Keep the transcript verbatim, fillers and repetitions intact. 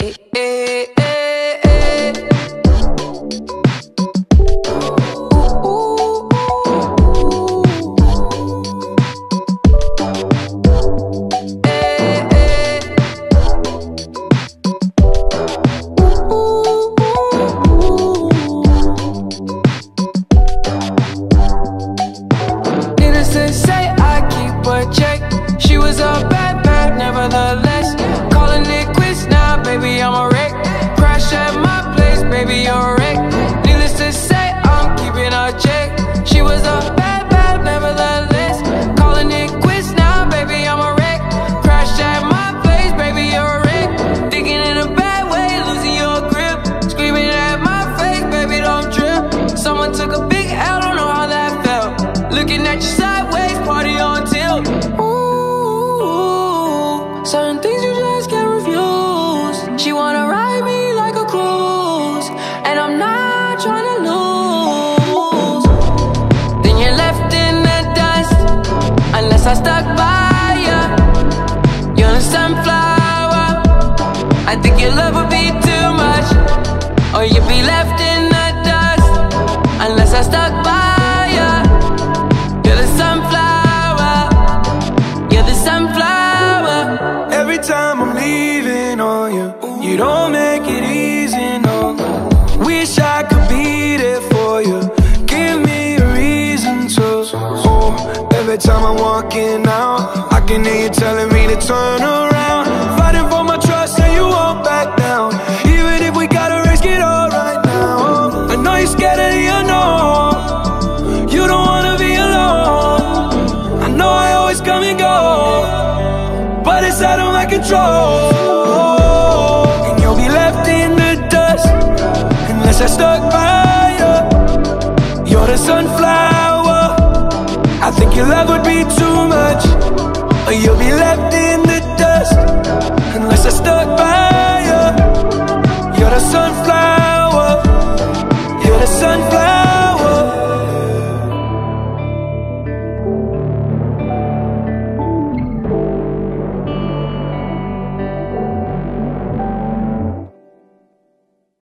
I stuck by ya. You're the sunflower. I think your love would be too much, or you'd be left in the dust. Unless I stuck by ya. You're the sunflower. You're the sunflower. Every time I'm leaving on you, you don't make it easy, no. Wish I could be there for you. Give me a reason to. Oh, every time I'm walking out, I can hear you telling me to turn around. Fighting for my trust and you won't back down. Even if we gotta risk it all right now. I know you're scared of the unknown. You don't wanna be alone. I know I always come and go, but it's out of my control. And you'll be left in the dust unless I stuck by you. You're the sunflower. I think your love would be too much, or you'll be left